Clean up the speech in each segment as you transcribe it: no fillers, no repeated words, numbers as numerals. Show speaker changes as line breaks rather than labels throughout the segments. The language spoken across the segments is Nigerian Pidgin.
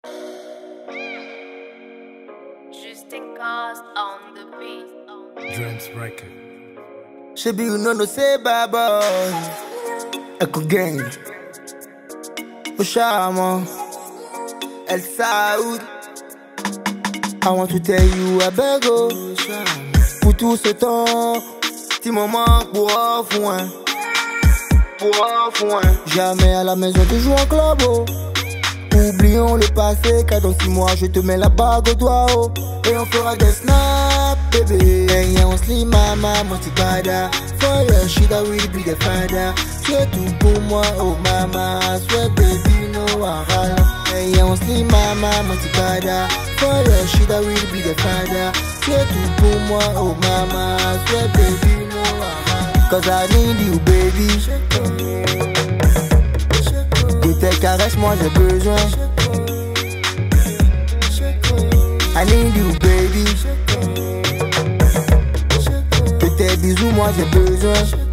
On the beat.
Dreams record.
Shebi you know no say bye boy. Echo gang. Oshama. El Saoud. I want to tell you I beg oh. Pour tout ce temps, petit moment pour foin. Jamais à la maison, toujours en club oh. Oublions le passé, car dans 6 mois je te mets la bague au doigt oh. Et on fera des snaps, bébé. Et on se lit maman, mon petit bada. For your shit I will be the father. Tu es tout pour moi, oh mama. Sweat baby, no wahala. Et on se lit maman, mon petit bada. For your shit I will be the father. Tu es tout pour moi, oh mama. Sweat baby, no wahala. Cause I need you baby. De tes caresses moi j'ai besoin. I need you baby. De tes bisous moi j'ai besoin.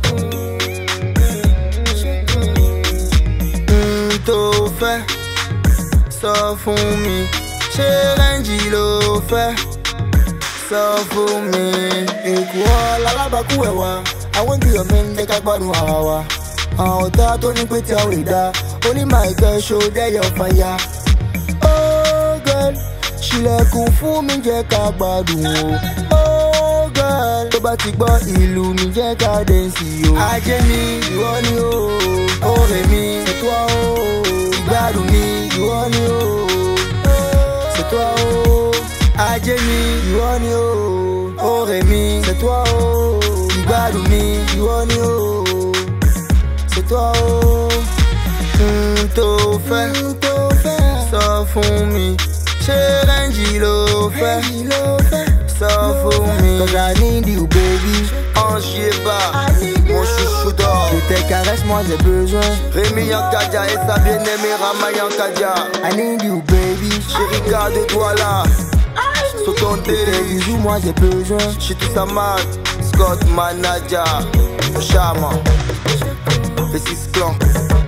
T'o fait ça pour me. Chérie lo fait ça pour me. Et quoi la la bakuewa. I want you men de kakbanu hawa. En ota Tony petit awida. Only my girl show that you're fire. Oh girl, she like kung fu mi jẹ́ ká gbádùn o. Oh girl, tó bá ti gbọ́ ìlú mi jẹ́ ká dẹ́nsì o. Ajé mi ìwọ ni o, ọ̀rẹ́ mi c'est toi o. Ìgbádùn mi ìwọ ni o, c'est toi o. Ajé mi ìwọ ni o, ọ̀rẹ́ mi c'est toi o. Ìgbádùn mi ìwọ ni o, c'est toi o. T'o fait ça pour me. Chérie lo fait ça pour me. Cause I need you baby. Angers-Ba, mon chouchou d'or. De tes caresses moi j'ai besoin. Rémi Yankadia et sa bien-aimée Rama Yankadia. I need you baby. Chérie garde-toi là. Sur ton télé. De tes bisous moi j'ai besoin. J'suis tout ça mal. Scott Manager Oshama V6 Clan.